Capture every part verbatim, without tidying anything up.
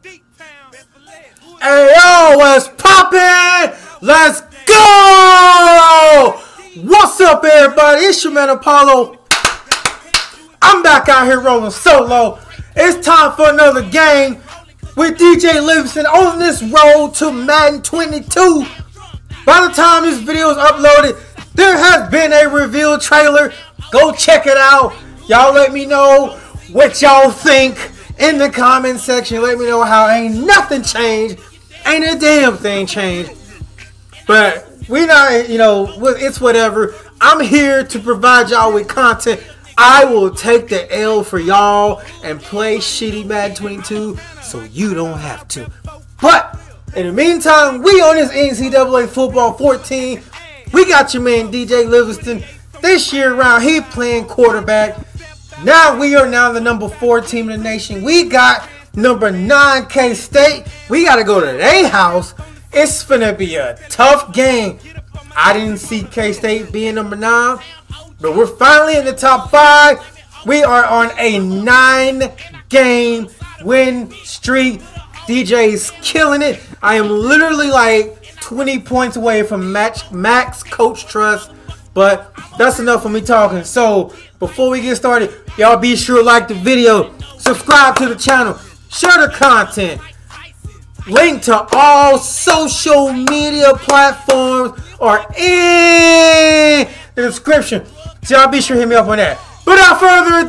Hey yo, what's poppin'? Let's go! What's up, everybody? It's your man Apollo. I'm back out here rolling solo. It's time for another game with D J Livingston on this road to Madden twenty-two. By the time this video is uploaded, there has been a reveal trailer. Go check it out. Y'all let me know what y'all think in the comment section. Let me know how ain't nothing changed. Ain't a damn thing changed. But we not, you know, it's whatever. I'm here to provide y'all with content. I will take the L for y'all and play shitty Madden twenty-two so you don't have to. But in the meantime, we on this N C double A Football fourteen. We got your man D J Livingston. This year around, he playing quarterback. Now we are now the number four team in the nation. We got number nine K-State. We got to go to their house. It's finna be a tough game. I didn't see K-State being number nine, but we're finally in the top five. We are on a nine-game win streak. D J's killing it. I am literally like twenty points away from match, max coach trust, but that's enough for me talking. So before we get started, y'all be sure to like the video, subscribe to the channel, share the content. Link to all social media platforms are in the description. So y'all be sure to hit me up on that. Without further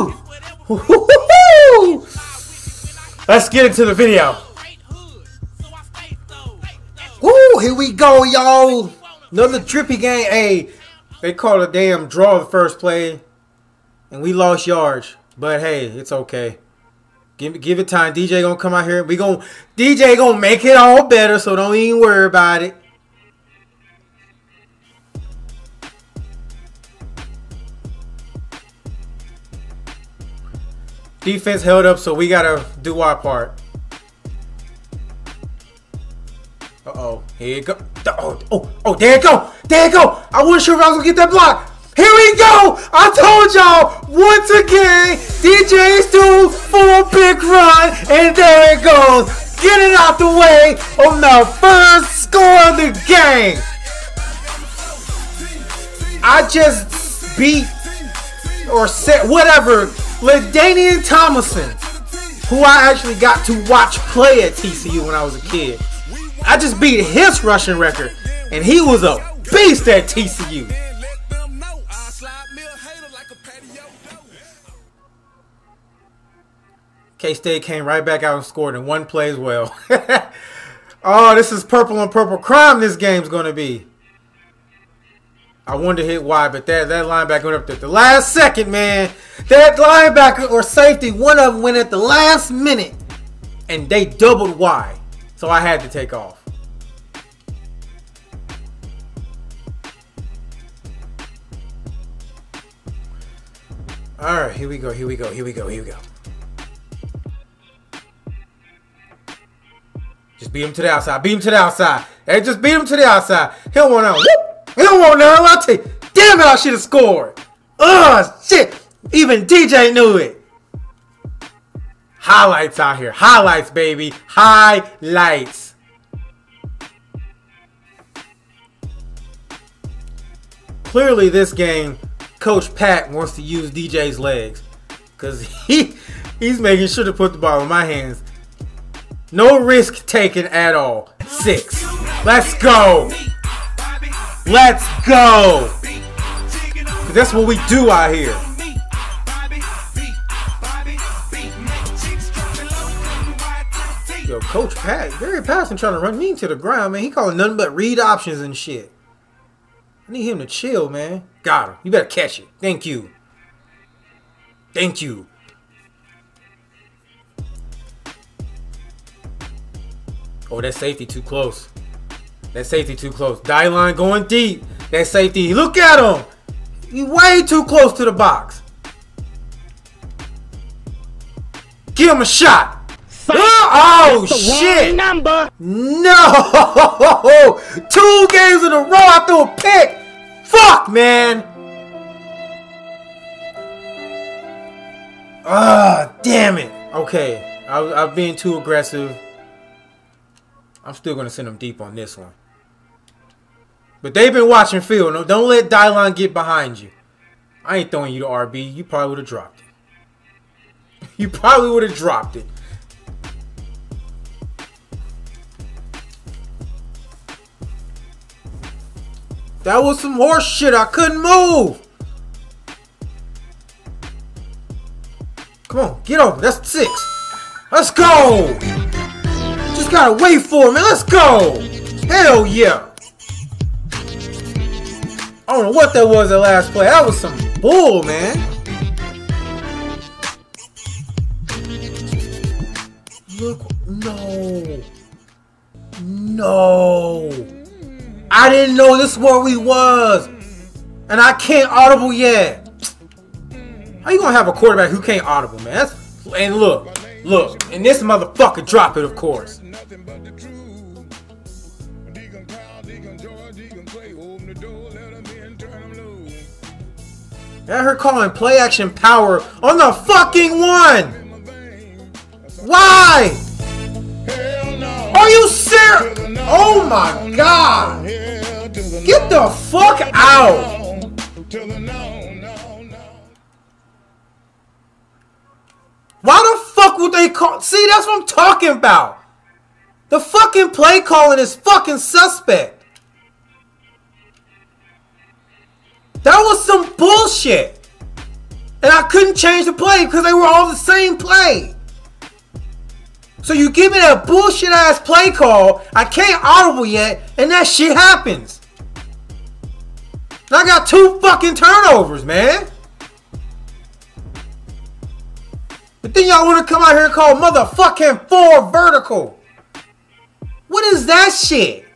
ado, let's get into the video. Woo, here we go, y'all. Another drippy game. Hey, they called a damn draw the first play, and we lost yards. But hey, it's okay. Give give it time. D J gonna come out here. We gonna D J gonna make it all better. So don't even worry about it. Defense held up, so we gotta do our part. Uh oh, here you go. Oh, oh, oh, there you go. There you go. I wasn't sure if I was gonna get that block. Here we go! I told y'all once again, D J's due for a big run, and there it goes. Get it out the way on the first score of the game. I just beat or set whatever LaDainian Tomlinson, who I actually got to watch play at T C U when I was a kid. I just beat his rushing record, and he was a beast at T C U. K-State came right back out and scored in one play as well. Oh, this is purple on purple crime this game's going to be. I wanted to hit Y, but that, that linebacker went up at the last second, man. That linebacker or safety, one of them went at the last minute, and they doubled Y. So I had to take off. All right, here we go, here we go, here we go, here we go. Just beat him to the outside. Beat him to the outside. Hey, just beat him to the outside. He don't want none. Whoop! He don't want none. I'll tell you. Damn it, I should have scored. Ugh, shit. Even D J knew it. Highlights out here. Highlights, baby. Highlights. Clearly, this game, Coach Pat wants to use D J's legs. Because he, he's making sure to put the ball in my hands. No risk taken at all. Six. Let's go. Let's go. That's what we do out here. Yo, Coach Pat, Gary Patterson trying to run me into the ground, man. He calling nothing but read options and shit. I need him to chill, man. Got him. You better catch it. Thank you. Thank you. Oh, that safety too close. That safety too close. Die line going deep. That safety. Look at him. He's way too close to the box. Give him a shot. Oh, oh shit. Number. No. Two games in a row I threw a pick. Fuck, man. Ah, damn it. Okay. I, I'm being too aggressive. I'm still going to send them deep on this one. But they've been watching Phil. No, don't let Dylon get behind you. I ain't throwing you to R B. You probably would have dropped it. You probably would have dropped it. That was some horse shit. I couldn't move. Come on, get over. That's six. Let's go. Just gotta wait for it, man. Let's go. Hell yeah. I don't know what that was the last play. That was some bull, man. Look. No. No. I didn't know this is where we was. And I can't audible yet. How you gonna have a quarterback who can't audible, man? That's, and look. Look. And this motherfucker drop it, of course. I heard calling play action power on the fucking one. Why? Are you serious? Oh my god. Get the fuck out. Why the fuck would they call? See, that's what I'm talking about. The fucking play calling is fucking suspect. That was some bullshit. And I couldn't change the play because they were all the same play. So you give me that bullshit ass play call, I can't audible yet, and that shit happens. And I got two fucking turnovers, man. But then y'all want to come out here and call motherfucking four vertical. What is that shit?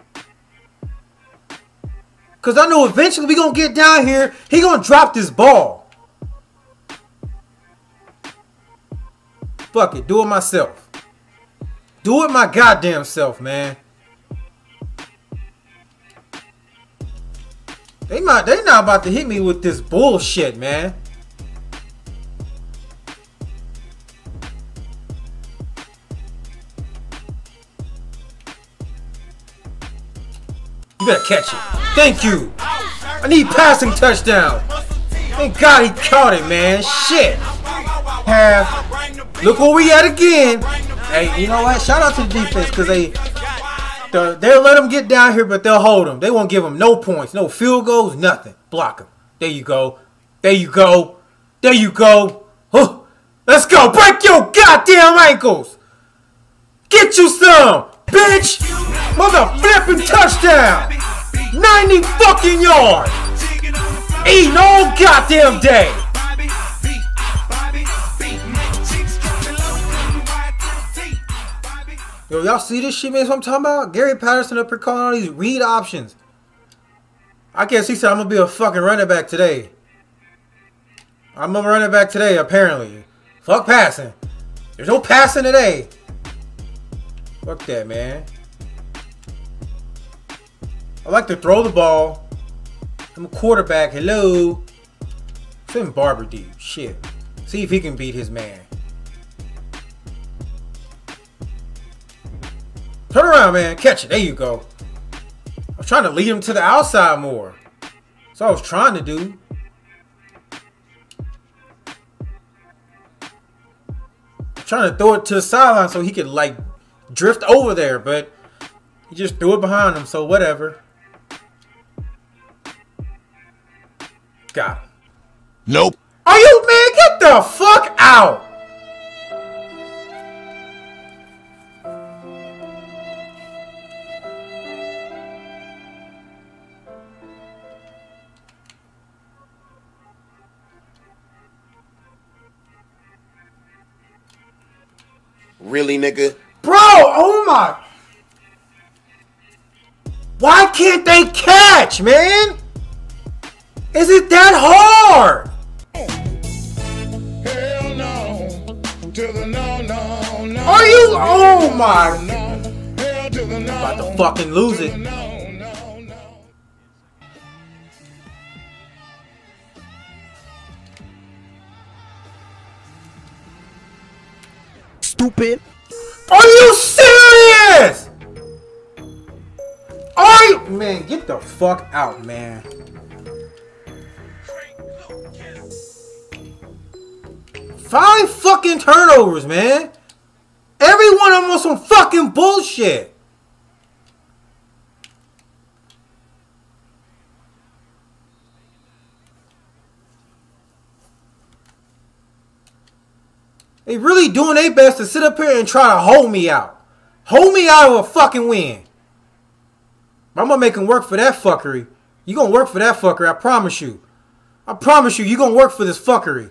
Because I know eventually we going to get down here. He going to drop this ball. Fuck it. Do it myself. Do it my goddamn self, man. They not, they not about to hit me with this bullshit, man. You better catch it. Thank you. I need passing touchdown. Thank God he caught it, man. Shit. Half. Look where we at again. Hey, you know what? Shout out to the defense because they, the, they'll let them get down here, but they'll hold them. They won't give them no points, no field goals, nothing. Block them. There you go. There you go. There you go. Huh. Let's go. Break your goddamn ankles. Get you some, bitch. Mother flipping touchdown. ninety fucking yards. Eating all goddamn day. Yo, y'all see this shit, man? That's what I'm talking about? Gary Patterson up here calling all these read options. I guess he said I'm going to be a fucking running back today. I'm a running back today, apparently. Fuck passing. There's no passing today. Fuck that, man. I like to throw the ball. I'm a quarterback. Hello. Send Barber deep. Shit. See if he can beat his man. Turn around, man. Catch it. There you go. I was trying to lead him to the outside more. That's what I was trying to do. Trying to throw it to the sideline so he could, like, drift over there, but he just threw it behind him, so whatever. Got him. Nope. Are you, man? Get the fuck out! Really, nigga? Bro, oh my. Why can't they catch, man? Is it that hard? Hell no. To the no, no, no. Are you? Oh my. No. Hell to the no. About to fucking lose it. No, no, no. stupid. Are you serious? Are you? Man, get the fuck out, man. Five fucking turnovers, man. Everyone almost some fucking bullshit. They really doing their best to sit up here and try to hold me out. Hold me out of a fucking win. I'm gonna make them work for that fuckery. You gonna work for that fuckery, I promise you. I promise you, you gonna work for this fuckery.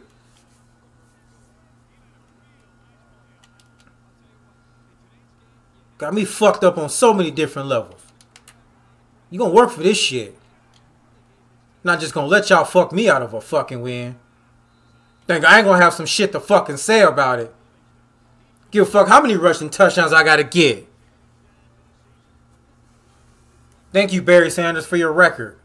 Got me fucked up on so many different levels. You gonna work for this shit. Not just gonna let y'all fuck me out of a fucking win. Think I ain't gonna have some shit to fucking say about it. Give a fuck how many rushing touchdowns I gotta get. Thank you, Barry Sanders, for your record.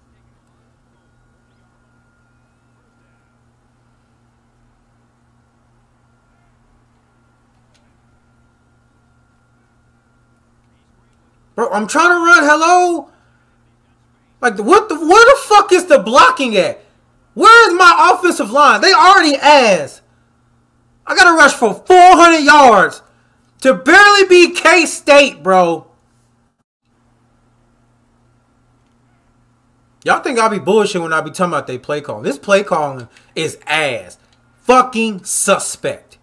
Bro, I'm trying to run. Hello? Like, what the, where the fuck is the blocking at? Where is my offensive line? They already ass. I gotta rush for four hundred yards to barely beat K-State, bro. Y'all think I'll be bullshit when I be talking about they play calling. This play calling is ass. Fucking suspect.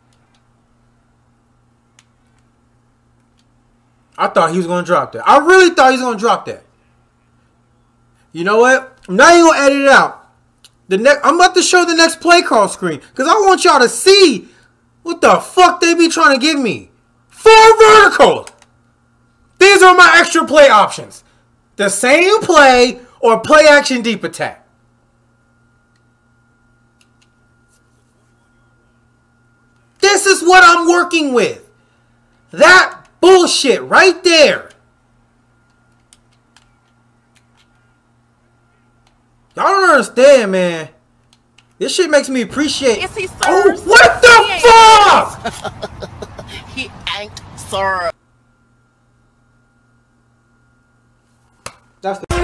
I thought he was going to drop that. I really thought he was going to drop that. You know what? I'm not even going to edit it out. The next, I'm about to show the next play call screen. Because I want y'all to see what the fuck they be trying to give me. Four verticals. These are my extra play options. The same play or play action deep attack. This is what I'm working with. That bullshit right there. Y'all don't understand, man. This shit makes me appreciate. Yes, he oh, serves. what the fuck? He ain't served. That's the